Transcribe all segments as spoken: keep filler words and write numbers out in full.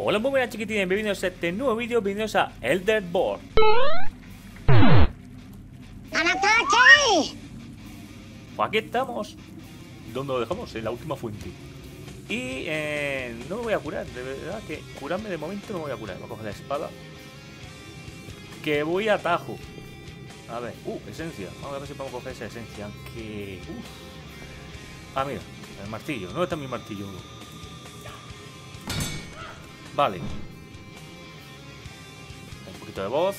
Hola, muy buenas chiquitines, bienvenidos a este nuevo vídeo, bienvenidos a Elder Board. ¡Al ataque! Pues aquí estamos, donde lo dejamos, en la última fuente. Y eh, no me voy a curar, de verdad que curarme de momento no me voy a curar. Voy a coger la espada, que voy a atajo. A ver, uh, esencia, vamos a ver si podemos coger esa esencia. Aunque, uff. Ah, mira, el martillo, ¿dónde está mi martillo? Vale. Un poquito de voz.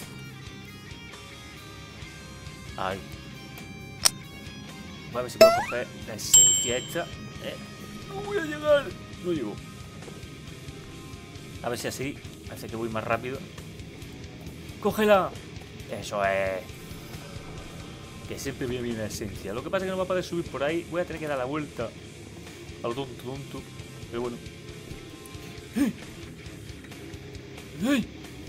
Ahí. Voy a ver si puedo coger la esencia esta. Eh, no voy a llegar. No llego. A ver si así hace que voy más rápido. ¡Cógela! Eso es. Que siempre viene bien la esencia. Lo que pasa es que no va a poder subir por ahí. Voy a tener que dar la vuelta a lo tonto, tonto. Pero bueno. ¡Eh! ¡Ay!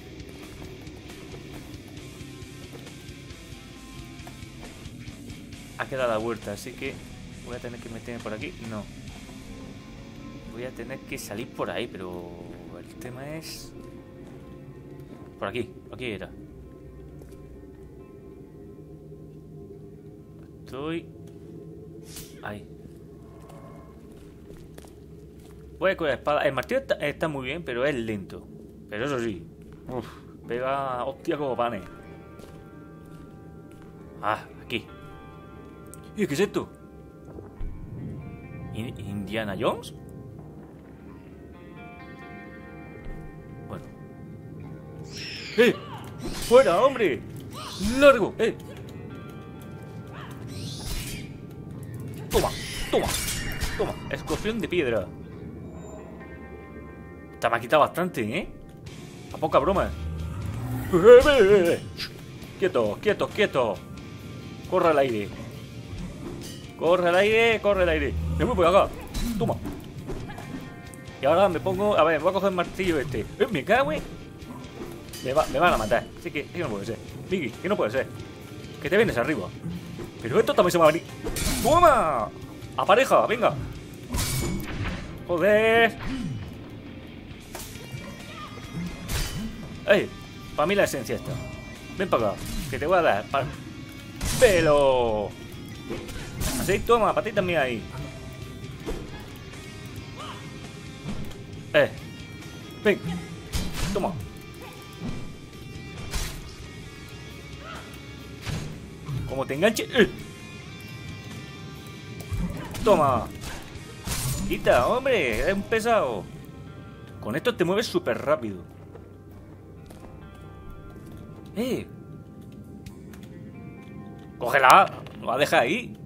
Ha quedado la vuelta, así que voy a tener que meterme por aquí. No. Voy a tener que salir por ahí, pero el tema es... Por aquí, aquí era. Estoy... Ahí. Voy a coger la espada. El martillo está, está muy bien, pero es lento. Pero eso sí, uf, pega hostia como panes. Ah, aquí. ¿Y qué es esto? ¿In- ¿Indiana Jones? Bueno. ¡Eh! ¡Fuera, hombre! ¡Largo! ¡Eh! Toma, toma, toma. Escorpión de piedra. Esta me ha quitado bastante, ¿eh? A poca broma. Quieto, quieto, quieto. Corre al aire. Corre al aire, corre al aire. Me voy por acá. Toma. Y ahora me pongo... A ver, voy a coger el martillo este. Eh, me cago, güey. Me, va, me van a matar. Así que, que no puede ser. Miki, que no puede ser. Que te vienes arriba. Pero esto también se va a venir. ¡Toma! A pareja, venga. Joder. ¡Ey! Para mí la esencia esta. Ven para acá, que te voy a dar para... ¡Pelo! Así, toma, para ti también ahí. ¡Eh! ¡Ven! Toma. Como te enganche... ¡Eh! Toma. Quita, hombre, es un pesado. Con esto te mueves súper rápido. ¡Eh! ¡Cógela! ¡No la deja ahí!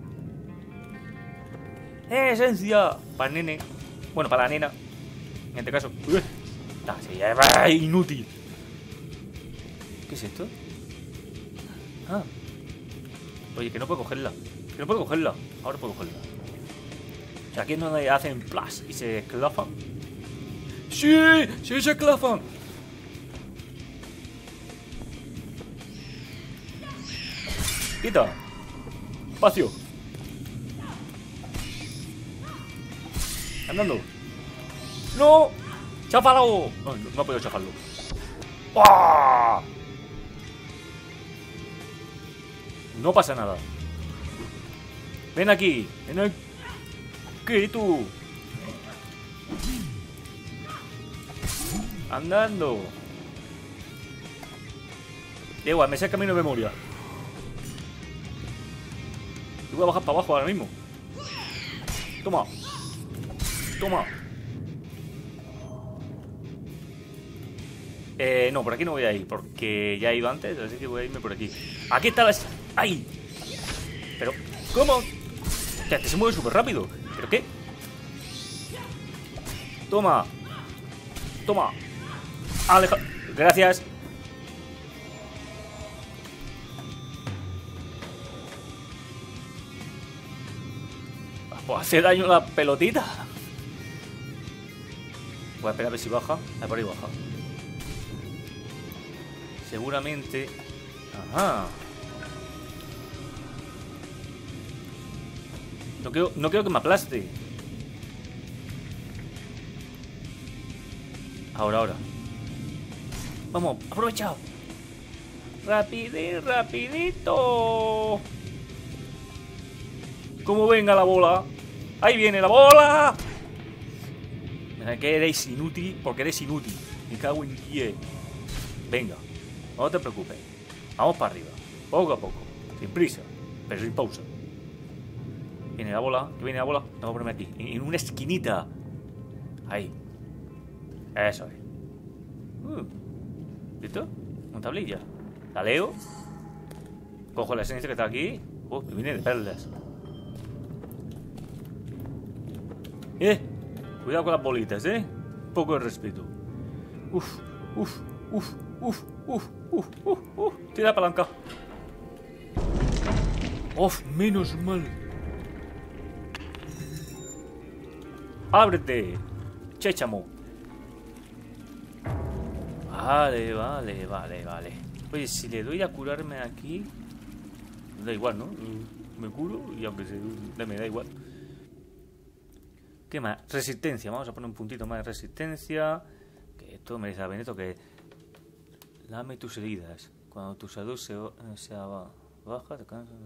¡Eh, esencia! Para el nene. Bueno, para la nena. En este caso. ¡Uy! ¡Ah, se lleva inútil! ¿Qué es esto? Ah. Oye, que no puedo cogerla. Que no puedo cogerla. Ahora puedo cogerla. O sea, aquí es donde hacen plus y se esclafan. ¡Sí! ¡Sí se esclafan! Quita. Espacio. Andando. ¡No! ¡Cháfalo! No, no, no he podido chafarlo. ¡Oh! No pasa nada. Ven aquí. Ven aquí tú. Andando. Da igual, me sé el camino de memoria. Voy a bajar para abajo ahora mismo. Toma. Toma. Eh, no, por aquí no voy a ir, porque ya he ido antes, así que voy a irme por aquí. Aquí está la... ¡Ay! Pero, ¿cómo? Ya, te se mueve súper rápido. ¿Pero qué? Toma. Toma. Aleja. Gracias. Pues hace daño la pelotita. Voy a esperar a ver si baja. A por ahí baja. Seguramente. Ajá. No quiero, no quiero que me aplaste. Ahora, ahora. Vamos, aprovechado. Rapidito, rapidito. Como venga la bola. Ahí viene la bola. Mira que eres inútil, porque eres inútil. Me cago en diez. Venga, no te preocupes. Vamos para arriba, poco a poco. Sin prisa, pero sin pausa. Viene la bola, que viene la bola. Vamos a ponerme aquí, en una esquinita. Ahí. Eso es. Uh. ¿Listo? Una tablilla. La leo. Cojo la esencia que está aquí. Uh, que viene de perlas. Eh, cuidado con las bolitas, eh. Un poco de respeto. Uf, uf, uf, uf, uf, uf, uf, uf. Tira la palanca. Uf, menos mal. Ábrete, Chéchamo. Vale, vale, vale, vale. Oye, si le doy a curarme aquí, da igual, ¿no? Me curo y aunque se me da igual. ¿Qué más? Resistencia. Vamos a poner un puntito más de resistencia. Que esto me dice a Benito que lame tus heridas. Cuando tu salud se, se baja, te cansas.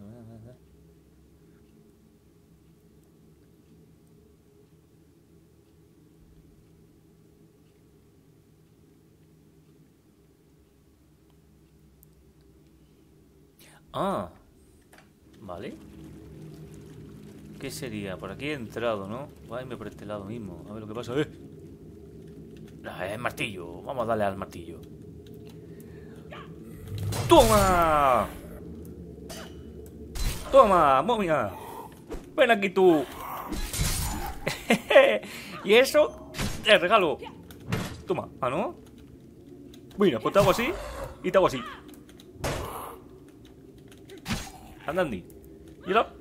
Ah, vale. ¿Qué sería? Por aquí he entrado, ¿no? Voy a irme por este lado mismo. A ver lo que pasa. ¡Eh! Ah, es martillo. Vamos a darle al martillo. ¡Toma! ¡Toma, momia! ¡Ven aquí tú! ¿Y eso? ¡Te regalo! Toma. ¿Ah, no? Mira, pues te hago así y te hago así. Andandi. Y ahora.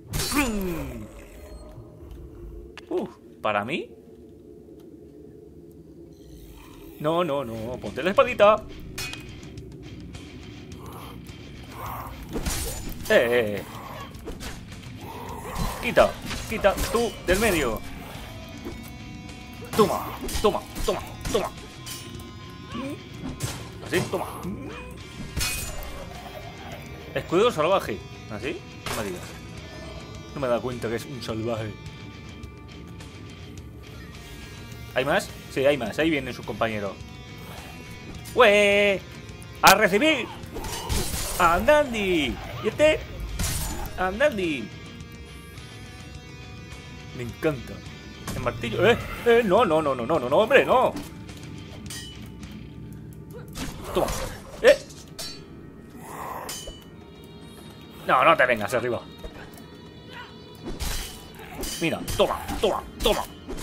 Uf, ¿para mí? No, no, no. Ponte la espadita. Eh, eh. Quita, quita tú del medio. Toma, toma, toma, toma. Así, toma. Escudo salvaje. ¿Así? No me digas. No me he dado cuenta que es un salvaje. ¿Hay más? Sí, hay más. Ahí vienen sus compañeros. ¡Ué! ¡A recibir! ¡Andandi! ¿Y este? ¡Andandi! Me encanta. El martillo. ¡Eh! ¡Eh! No, no, no, no, no, no, no, hombre, no. Toma. ¡Eh! No, no te vengas arriba. Mira, toma, toma, toma.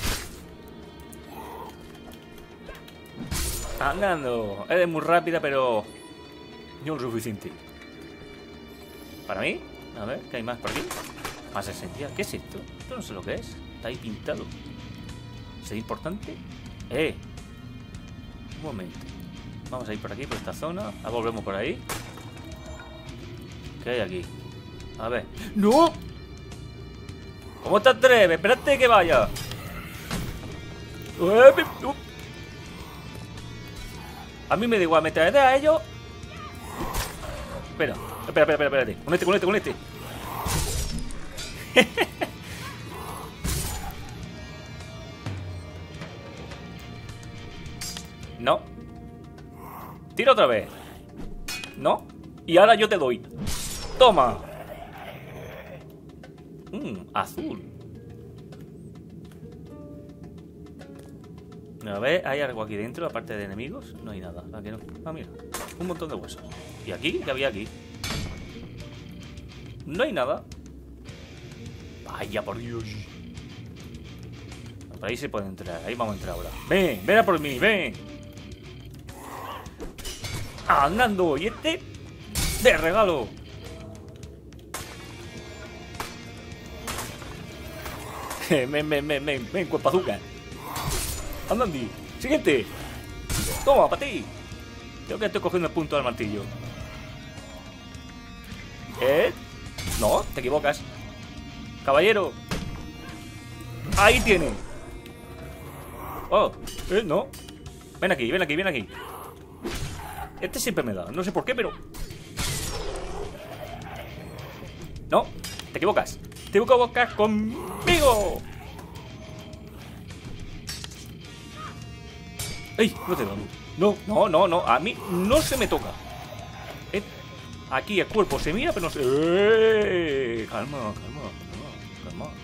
Andando. Eres muy rápida, pero no lo suficiente. ¿Para mí? A ver, ¿qué hay más por aquí? Más esencial. ¿Qué es esto? Esto no sé lo que es. Está ahí pintado. ¿Es importante? Eh. Un momento. Vamos a ir por aquí, por esta zona. Ahora volvemos por ahí. ¿Qué hay aquí? A ver. ¡No! ¿Cómo te atreves? Espérate que vaya. A mí me da igual, me traeré a ellos. Espera, espera, espera, espera, espérate. Con este, con este, con este. No. Tira otra vez. No. Y ahora yo te doy. Toma. Mmm, azul. A ver, ¿hay algo aquí dentro aparte de enemigos? No hay nada, ¿a que no? Ah, mira, un montón de huesos. ¿Y aquí? ¿Qué había aquí? No hay nada. Vaya, por Dios. Por ahí se puede entrar, ahí vamos a entrar ahora. Ven, ven a por mí, ven. Andando, y este de regalo. Ven, ven, ven, ven, ven, ven, cuerpo azúcar. Andandi, siguiente. Toma, para ti. Creo que estoy cogiendo el punto del martillo. ¿Eh? No, te equivocas. Caballero. Ahí tiene. Oh, eh, no. Ven aquí, ven aquí, ven aquí. Este siempre me da, no sé por qué, pero... No, te equivocas. Te equivocas conmigo. ¡Ey! No te he dado. No, no, no, no. A mí no se me toca. Eh, aquí el cuerpo se mira, pero no se... ¡Eh! Calma, calma, calma, calma.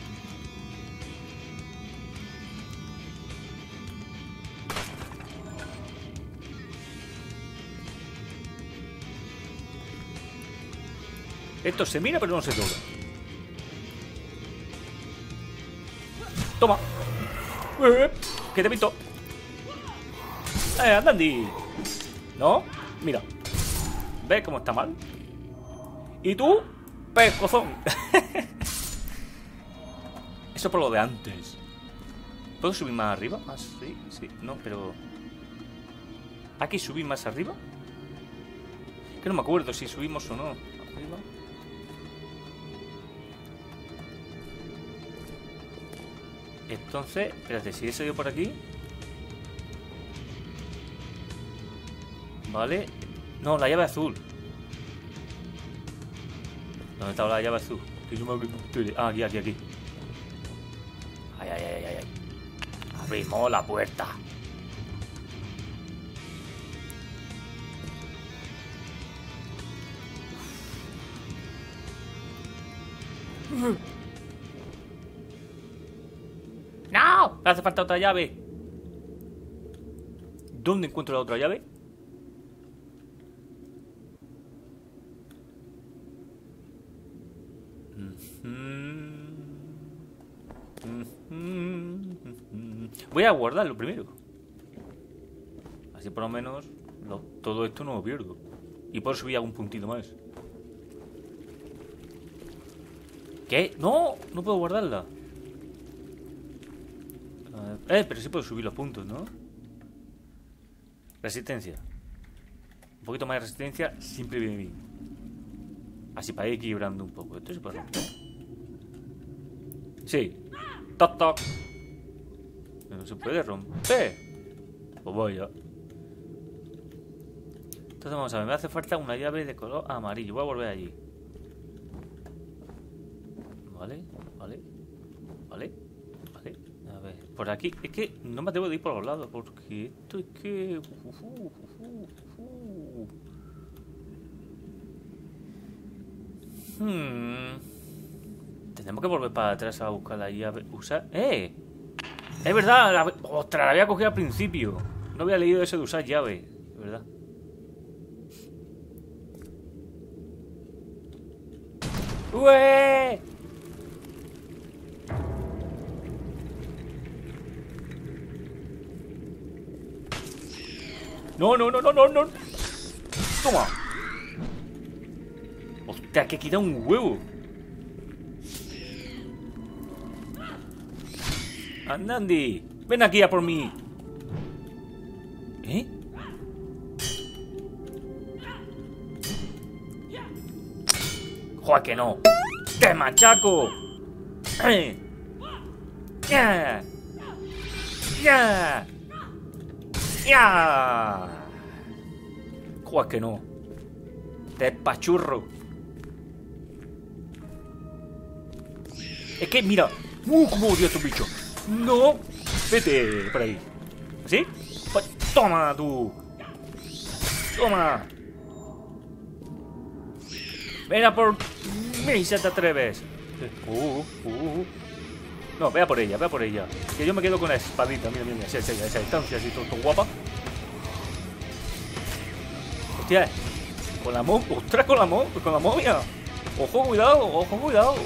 Esto se mira, pero no se toca. Toma. Eh, que te pinto. Eh, Andandi. ¿No? Mira. ¿Ves cómo está mal? ¿Y tú? Pescozón. Eso por lo de antes. ¿Puedo subir más arriba? Más, sí, sí. No, pero... ¿Aquí subí más arriba? Que no me acuerdo si subimos o no. Arriba. Entonces, espérate, si he salido por aquí. Vale. No, la llave azul. ¿Dónde estaba la llave azul? Ah, aquí, aquí, aquí. Ay, ay, ay, ay, ay. Abrimos la puerta. ¡No! Me hace falta otra llave. ¿Dónde encuentro la otra llave? Voy a guardarlo primero. Así por lo menos lo, todo esto no lo pierdo. Y puedo subir algún puntito más. ¿Qué? ¡No! No puedo guardarla. Eh, pero sí puedo subir los puntos, ¿no? Resistencia. Un poquito más de resistencia siempre viene bien. Así para ir equilibrando un poco. Esto se puede romper. Sí. Toc, toc. No se puede romper. Pues vaya. Entonces vamos a ver. Me hace falta una llave de color amarillo. Voy a volver allí. Vale, vale. Vale, vale. A ver, por aquí. Es que no me debo de ir por los lados. Porque esto es que... Uh, uh, uh, uh, uh. Hmm. Tenemos que volver para atrás a buscar la llave. Usar... ¡Eh! Es verdad. La... Ostras, la había cogido al principio. No había leído eso de usar llave. Es verdad. ¡Ué! No, no, no, no, no, no. Toma. Hostia, que quita un huevo. Andandi, ven aquí a por mí. ¿Eh? Joder, que no. ¡Te machaco! ¡Eh! ¡Ya! ¡Ya! ¡Ya! Joder, que no. Te pachurro. Es que, mira. ¡Uh! ¡Cómo odio a estos bichos! ¡No! Vete por ahí. ¿Sí? Pues, ¡toma tú! ¡Toma! Ven a por mí si te atreves. Uh, uh, uh. No, vea por ella, vea por ella. Que yo me quedo con la espadita. Mira, mira, esa, esa, esa distancia así, todo, todo guapa. Hostia, con la mo... ¡Ostras, con la mo... con la momia! ¡Ojo, cuidado! ¡Ojo, cuidado!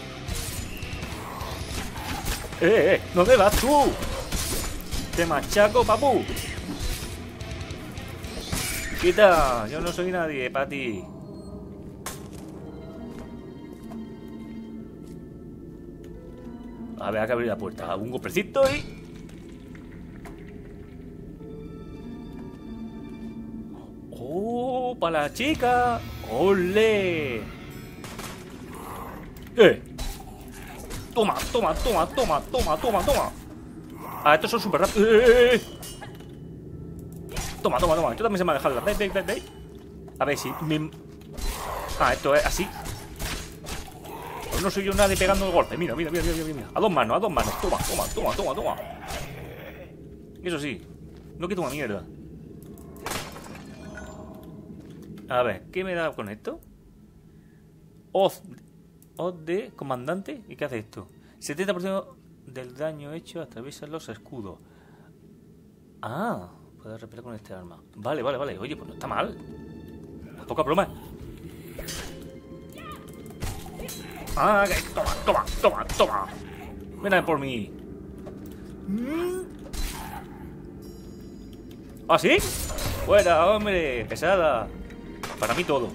¡Eh, eh! ¿Dónde vas tú? Te machaco, papu. Quita, yo no soy nadie para ti. A ver, hay que abrir la puerta. Un golpecito y... ¡Oh! ¡Para la chica! ¡Ole! ¡Eh! Toma, toma, toma, toma, toma, toma, toma. Ah, estos son súper rápidos. ¡Eh! Toma, toma, toma. Esto también se me ha dejado. Ve, ve, ve, ve. A ver si me... Ah, esto es así. Pues no soy yo nadie pegando el golpe. Mira, mira, mira, mira, mira. A dos manos, a dos manos. Toma, toma, toma, toma, toma. Eso sí. No quito una mierda. A ver, ¿qué me da con esto? Hoz. Hoz de comandante. ¿Y qué hace esto? setenta por ciento del daño hecho atraviesa los escudos. Ah, puedes repeler con este arma. Vale, vale, vale. Oye, pues no está mal. Poca broma. Ah, que... toma, toma, toma, toma. Ven a por mí. ¿Ah, sí? Fuera, hombre, pesada. Para mí todo.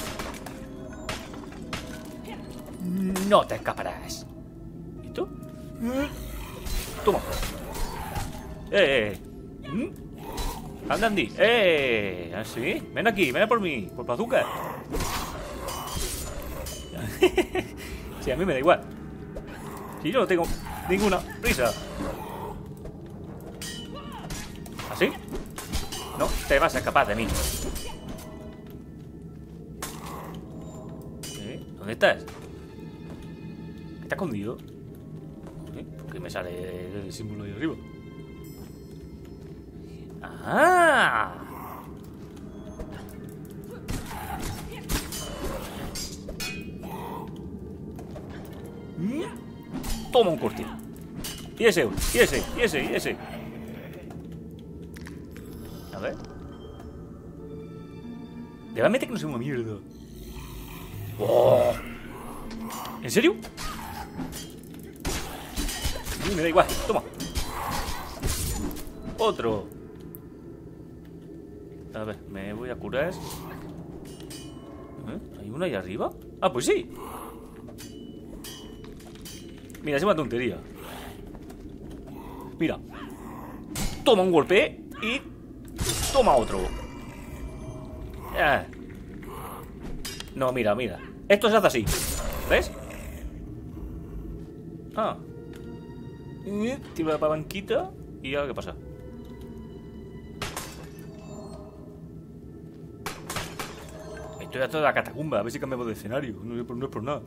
No te escaparás. ¿Y tú? Toma. Eh, eh. Anda, Andy. Eh, ¿así? Ven aquí, ven a por mí. Por bazooka. Sí, a mí me da igual. Si yo no tengo ninguna prisa. ¿Así? No te vas a escapar de mí. ¿Eh? ¿Dónde estás? ¿Qué está escondido? ¿Eh? ¿Por qué me sale el símbolo ahí arriba? ¡Ah! Toma un corte. Y ese, y ese, y ese, y ese. A ver. Realmente que no soy una mierda. Oh. ¿En serio? Sí, me da igual. Toma. Otro. A ver, me voy a curar. ¿Eh? ¿Hay uno ahí arriba? Ah, pues sí. Mira, es una tontería. Mira. Toma un golpe y toma otro. Ah. No, mira, mira. Esto se hace así. ¿Ves? Ah. Tiro la palanquita. ¿Y ahora qué pasa? Estoy a toda la catacumba. A ver si cambiamos de escenario. No es por, no es por nada.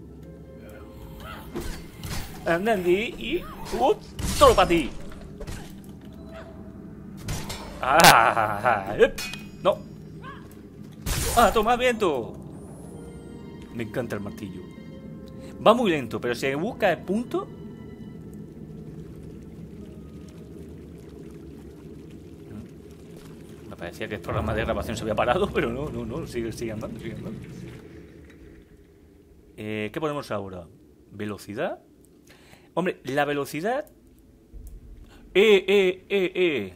Andy y... ¡Uh! ¡Todo para ti! ¡Ah! ¡Eh! ¡No! ¡Ah! ¡Toma viento! Me encanta el martillo. Va muy lento, pero si busca el punto... Me parecía que el programa de grabación se había parado, pero no, no, no. Sigue, sigue andando, sigue andando. Eh, ¿Qué ponemos ahora? ¿Velocidad? Hombre, la velocidad... ¡Eh, eh, eh, eh!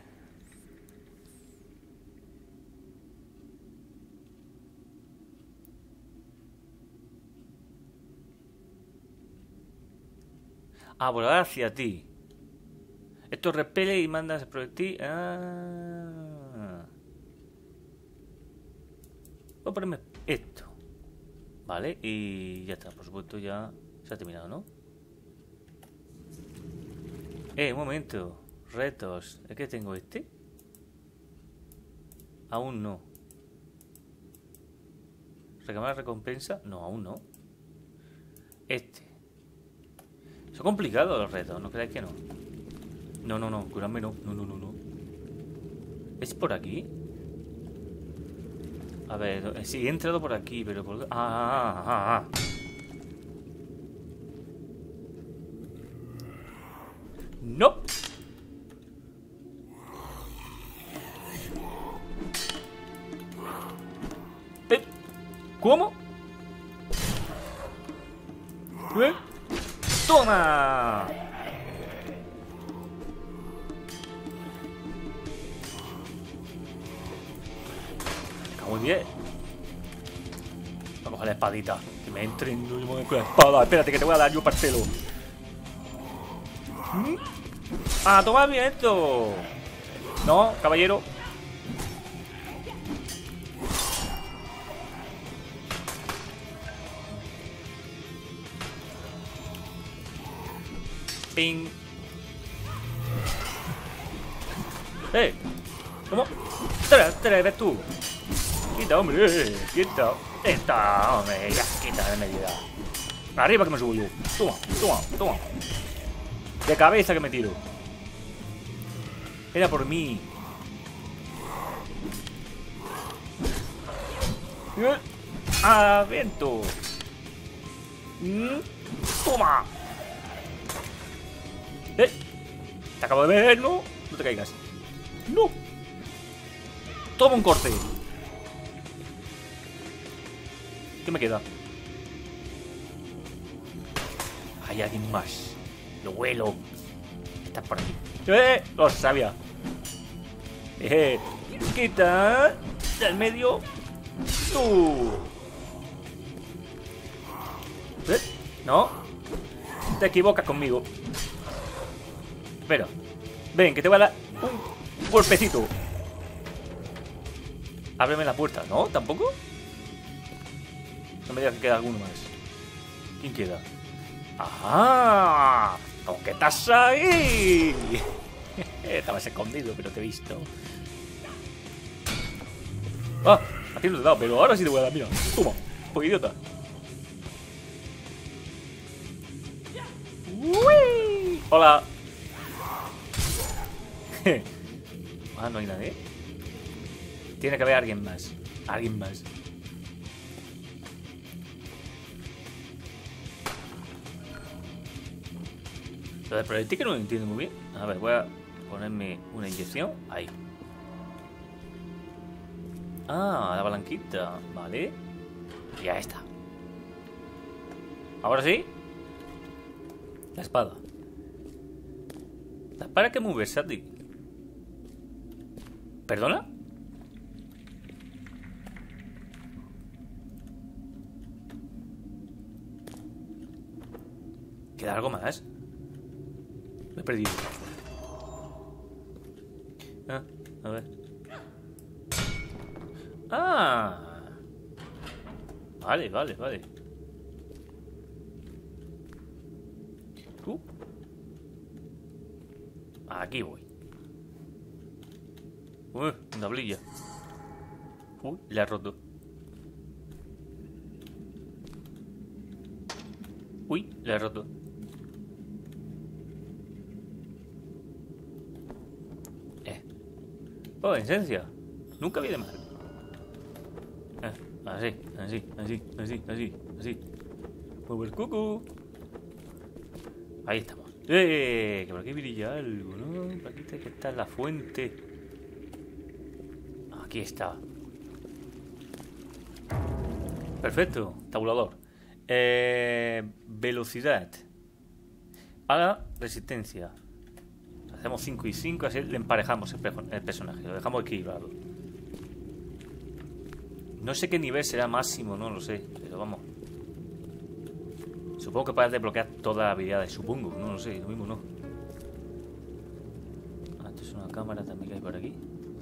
Ah, volar hacia ti. Esto repele y mandas proyectil. Ah. Voy a ponerme esto. Vale, y ya está. Por supuesto, ya se ha terminado, ¿no? Eh, un momento. Retos. ¿Es que tengo este? Aún no. ¿Reclamar recompensa? No, aún no. Este. Son complicados los retos, ¿no creáis que no? No, no, no, curarme no. No, no, no, no. ¿Es por aquí? A ver, sí, he entrado por aquí, pero por... Ah, ah, ah, ah. No. ¿Eh? ¿Cómo? ¿Eh? ¡Toma! Cago en diez. Vamos a coger la espadita. Que me entren con la espada. Espérate, que te voy a dar yo parcelo. ¿Mm? ¡Ah, toma bien esto! No, caballero. Ping. ¡Eh! ¿Cómo? ¡Tres, tres, ves tú! ¡Quita, hombre! ¡Quita! ¡Esta, hombre! ¡Ya, quita de medida! ¡Arriba que me subo yo! ¡Toma, toma, toma! De cabeza que me tiro. Era por mí. ¡Ah, viento! ¡Toma! ¿Eh? Te acabo de ver, ¿no? No te caigas. ¡No! Toma un corte. ¿Qué me queda? Hay alguien más. Lo huelo. Está por aquí. ¡Eh! Lo sabía. Eh, quita del medio. ¡Tú! ¿Eh? No. Te equivocas conmigo. Espera. Ven, que te voy a dar un golpecito. Ábreme la puerta. ¿No? ¿Tampoco? No me digas que queda alguno más. ¿Quién queda? ¡Ajá! ¿Cómo que estás ahí? Estabas escondido, pero te he visto. ¡Ah! A ti no te he dado, pero ahora sí te voy a dar. Mira, toma, pues idiota. ¡Uy! ¡Hola! Ah, no hay nadie. Tiene que haber alguien más. Alguien más. Lo del proyectil que no lo entiendo muy bien. A ver, voy a ponerme una inyección. Ahí. Ah, la palanquita. Vale. Ya está. Ahora sí. La espada. La espada que es muy versátil. ¿Perdona? ¿Queda algo más? Me he perdido. Ah, a ver. Ah. Vale, vale, vale. ¿Tú? Aquí voy. Uy, una tablilla. Uy, la he roto. Uy, la he roto. Eh. Oh, esencia. Nunca viene mal. Eh, así, así, así, así, así, así. Mueve el cucu. Ahí estamos. ¡Eh! Que por aquí brilla algo, ¿no? Por aquí tiene que estar la fuente. Aquí está. Perfecto. Tabulador. Eh, velocidad. Ahora resistencia. Hacemos cinco y cinco, así le emparejamos el, el personaje. Lo dejamos equilibrado. No sé qué nivel será máximo, no lo sé. Pero vamos. Supongo que puedes desbloquear todas las habilidades. Supongo, no lo sé. Lo mismo no. Ah, esto es una cámara también que hay por aquí.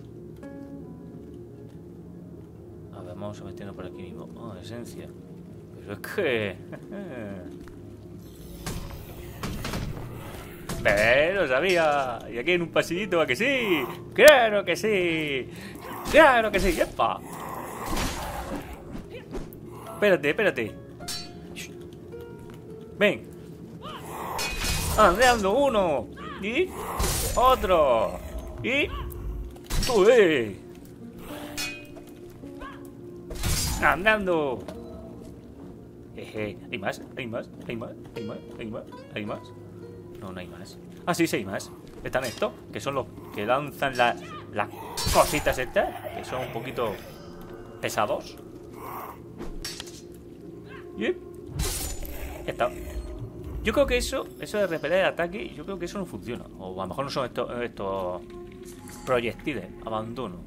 A ver, vamos a meternos por aquí mismo. Oh, esencia. Pero es que... ¡Pero lo sabía! Y aquí en un pasillito, ¿a que sí? ¡Claro que sí! ¡Claro que sí! ¡Epa! Espérate, espérate. Ven. Andando uno. Y otro. Y... ¡Tú, eh! Andando. Jeje. ¿Hay más? ¿Hay más? ¿Hay más? ¿Hay más? ¿Hay más? ¿Hay más? No, no hay más. Ah, sí, sí hay más. Están estos, que son los que lanzan las las cositas estas, que son un poquito pesados. Y ya está. Yo creo que eso, eso de repeler el ataque, yo creo que eso no funciona. O a lo mejor no son estos, estos proyectiles. Abandono.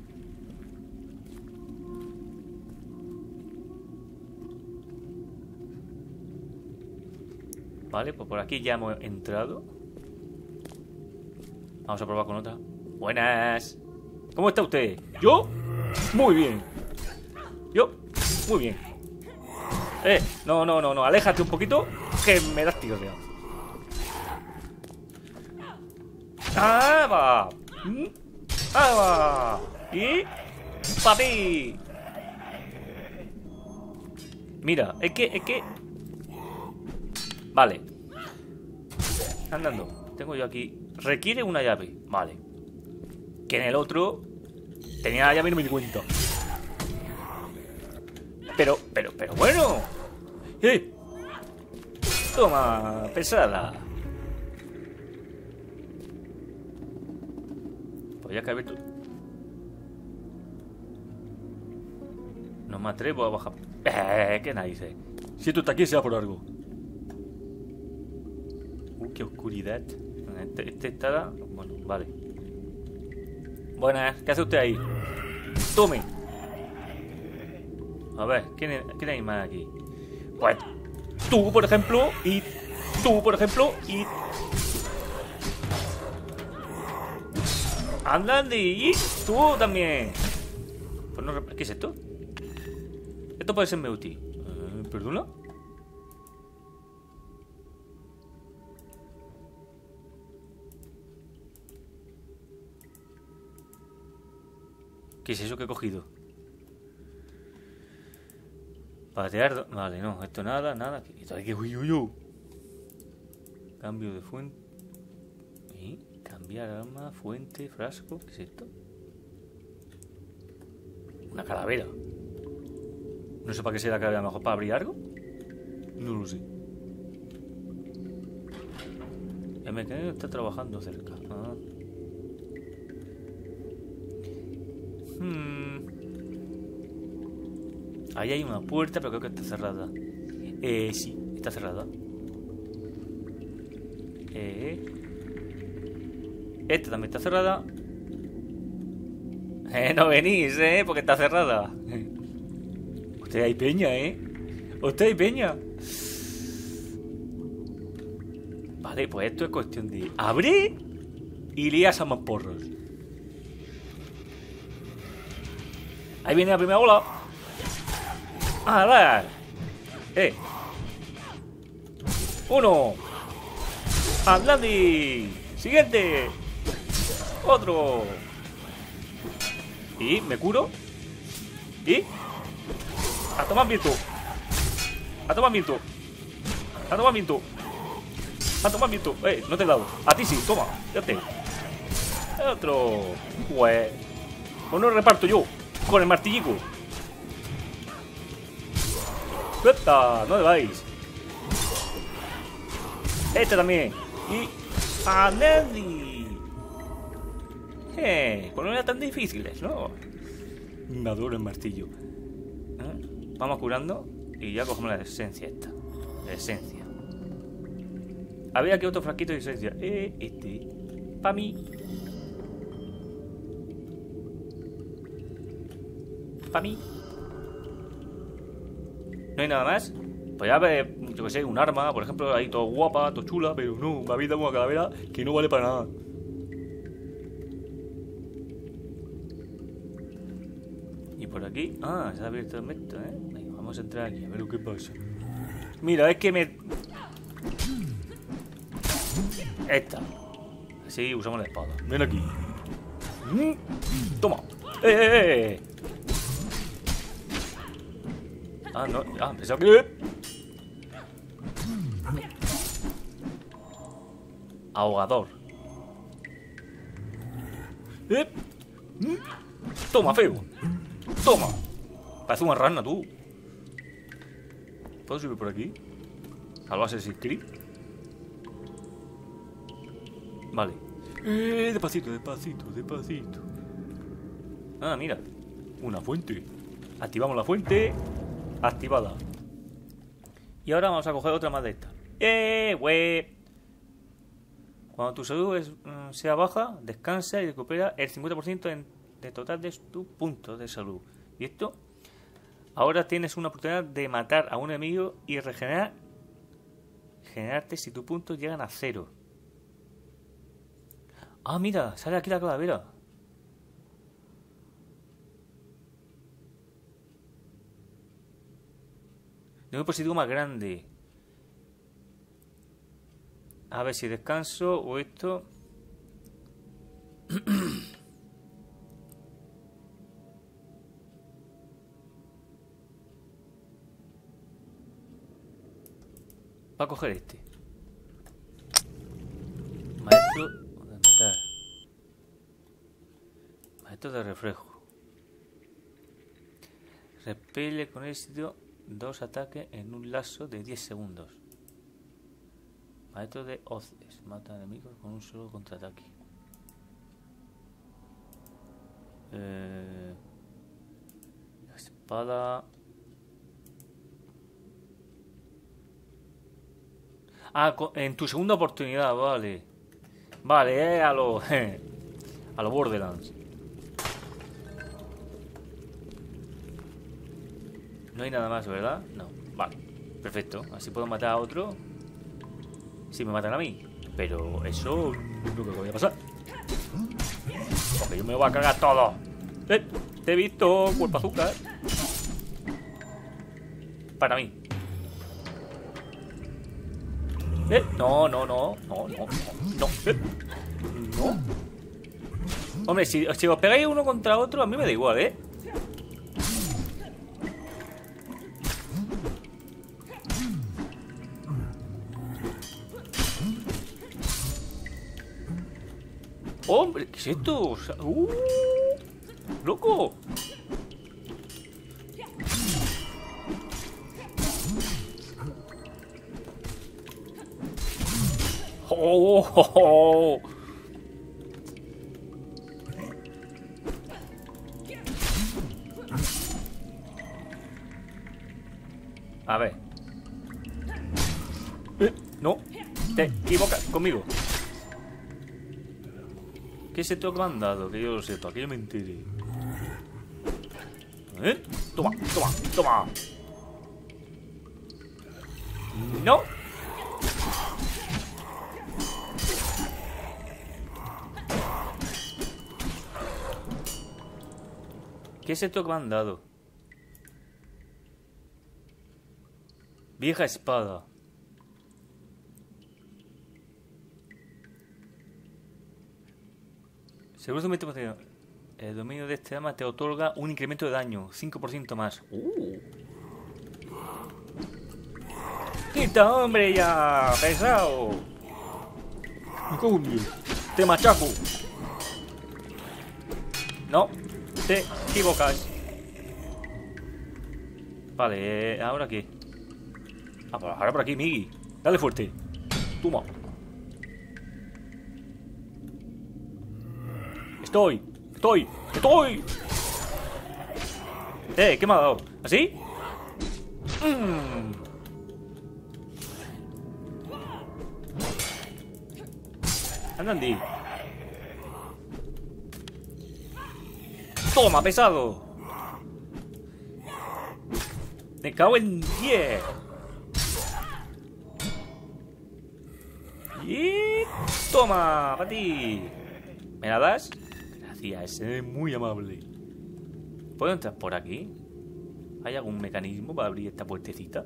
Vale, pues por aquí ya hemos entrado. Vamos a probar con otra. Buenas. ¿Cómo está usted? ¿Yo? Muy bien. ¿Yo? Muy bien. Eh, no, no, no, no. Aléjate un poquito, que me das tiroteo. ¡Ah, va! ¡Ah, va! Y... ¡papi! Mira, es que, es que... Vale. Andando. Tengo yo aquí... Requiere una llave. Vale. Que en el otro... Tenía la llave y no me di cuenta. Pero, pero, pero bueno. ¡Eh! Toma, pesada. Podría caber tú. No me atrevo a bajar. Eh, qué narices. Si esto está aquí, sea por algo. Uh, qué oscuridad. Este, este está... Bueno, vale. Buenas, ¿qué hace usted ahí? Tome. A ver, ¿quién, ¿quién hay más aquí? Pues tú, por ejemplo, y tú, por ejemplo, y... Anda, y tú también. Pues no, ¿qué es esto? Esto puede ser Meuti. Eh, ¿Perdona? ¿Qué es eso que he cogido? Patear... Vale, no, esto nada, nada. ¿Esto hay que uy, uy, uy. Cambio de fuente. ¿Y? Cambiar arma, fuente, frasco. ¿Qué es esto? Una calavera. No sé para qué sea la calavera, mejor para abrir algo. No lo sé. El mecánico está trabajando cerca. Ah. Hmm. Ahí hay una puerta, pero creo que está cerrada. Eh, sí, está cerrada. Eh. Esta también está cerrada. Eh, no venís, eh, porque está cerrada. Usted hay peña, eh. Usted hay peña. Vale, pues esto es cuestión de abrir y lías a más porros. Ahí viene la primera bola. ¡Ah, la! ¡Eh! ¡Uno! ¡Atlandi! ¡Siguiente! ¡Otro! Y me curo. Y... ¡a tomar viento! ¡A tomar viento! ¡A tomar viento! ¡A tomar viento! ¡Eh! No te he dado. A ti sí, toma. Fíjate. Otro. Pues... Pues no reparto yo. Con el martillico. ¡Epa! ¿Dónde vais? Este también. Y... ¡a Nelly! Eh, pues no eran tan difíciles, ¿no? Me adoro el martillo. ¿Eh? Vamos curando y ya cogemos la esencia esta. La esencia. Había aquí otro frasquito de esencia. Eh, este. Pa' mí. Pa' mí. ¿No hay nada más? Pues ya ver, yo que sé, un arma, por ejemplo, ahí todo guapa, todo chula, pero no, me habéis dado una calavera que no vale para nada. Y por aquí, ah, se ha abierto el metro, ¿eh? Venga, vamos a entrar aquí, a ver lo que pasa. Mira, es que me... Esta. Así usamos la espada. Ven aquí. Toma. ¡Eh, eh, eh! Ah, no, ah, pensaba que... Ahogador. ¿Eh? Toma, feo. Toma. Parece una rana, tú. ¿Puedo subir por aquí? ¿Al Assassin's Creed? Vale. Eh, despacito, despacito, despacito. Ah, mira. Una fuente. Activamos la fuente. Activada. Y ahora vamos a coger otra más de esta. ¡Eh, güey! Cuando tu salud es, mm, sea baja, descansa y recupera el cincuenta por ciento en, de total de tus puntos de salud. ¿Y esto? Ahora tienes una oportunidad de matar a un enemigo y regenerar generarte si tus puntos llegan a cero. Ah, mira, sale aquí la calavera. De un dispositivo más grande. A ver si descanso o esto. Va a coger este. Maestro de matar. Maestro de reflejo. Repele con éxito dos ataques en un lapso de diez segundos. Maestro de hoces. Mata enemigos con un solo contraataque. Eh, la espada. Ah, en tu segunda oportunidad, vale. Vale, eh, a los eh, a los Borderlands. No hay nada más, ¿verdad? No, vale, perfecto. Así puedo matar a otro si me matan a mí. Pero eso no creo que vaya a pasar, porque yo me voy a cargar todo. Eh, te he visto, cuerpo azúcar. Para mí. Eh, no, no, no, no, no, no, eh, no. Hombre, si, si os pegáis uno contra otro, a mí me da igual, ¿eh? Hombre, ¿qué es esto? ¡Uh! ¡Loco! ¡Oh! oh, oh. A ver. Eh, no, te equivocas conmigo. ¿Qué es esto que me han dado? Que yo lo sepa, que yo me entere. ¿Eh? Toma, toma, toma. No. ¿Qué es esto que me han dado? Vieja espada. Seguro que el dominio de este arma te otorga un incremento de daño, cinco por ciento más. Uh. ¡Quita, hombre, ya! ¡Pesado! ¡Te machaco! No, te equivocas. Vale, ¿ahora qué? Ah, pues ahora por aquí, Migi. Dale fuerte. Toma. Estoy, estoy, estoy. Eh, ¿qué me ha dado? ¿Así? Mm. Anda, Andy. Toma, pesado. Me cago en diez. Y toma, para ti. ¿Me la das? Gracias, es muy amable. ¿Puedo entrar por aquí? ¿Hay algún mecanismo para abrir esta puertecita?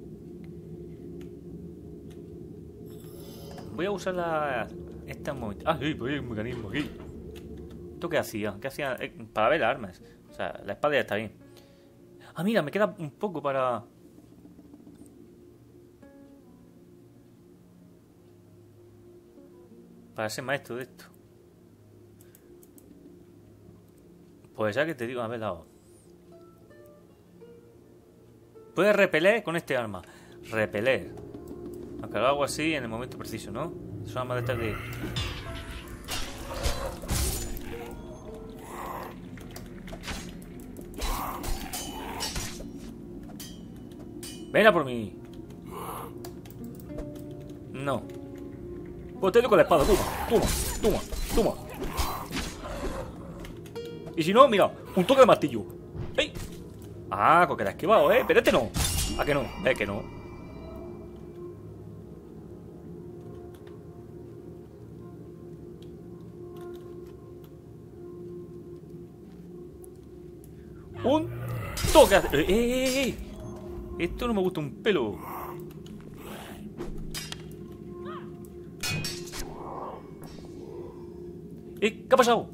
Voy a usar la... esta momento. Ah, sí, pues hay un mecanismo aquí. ¿Esto qué hacía? ¿Qué hacía? Eh, para ver las armas. O sea, la espada ya está bien. Ah, mira, me queda un poco para... para ser maestro de esto. Pues ya que te digo, a ver, lado. Puedes repeler con este arma. Repeler. Aunque lo hago así en el momento preciso, ¿no? Es una arma de estas de... Ven a por mí. No. Pues te doy con la espada. Toma, toma, toma, toma. Y si no, mira, un toque de martillo. ¡Ey! Ah, porque te has esquivado, ¿eh? Pero este no. ¿A que no? Es que no. Un toque. ¡Eh, eh, eh! eh. Esto no me gusta un pelo. ¿Eh? ¿Qué ha pasado?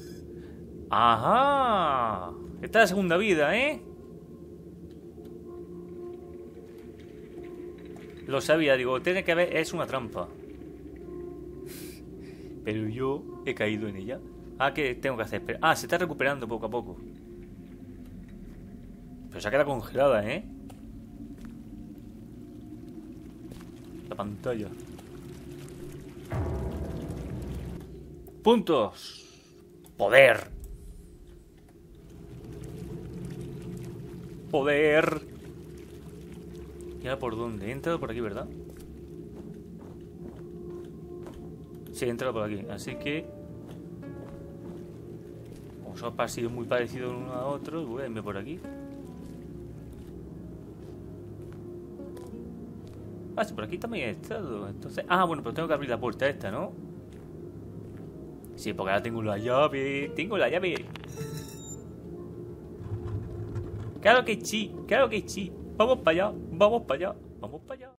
Ajá. Esta es la segunda vida, ¿eh? Lo sabía, digo, tiene que haber, es una trampa. Pero yo he caído en ella. Ah, ¿qué tengo que hacer? Ah, se está recuperando poco a poco. Pero se ha quedado congelada, ¿eh? La pantalla. Puntos. Poder. Poder. ¿Y ahora por dónde? He entrado por aquí, ¿verdad? Sí, he entrado por aquí. Así que... como son pasillos muy parecidos uno a otro, voy a irme por aquí. Ah, sí, por aquí también he estado. Entonces... ah, bueno, pero tengo que abrir la puerta esta, ¿no? Sí, porque ahora tengo la llave. Tengo la llave. Claro que sí, claro que sí. Vamos para allá, vamos para allá, vamos para allá.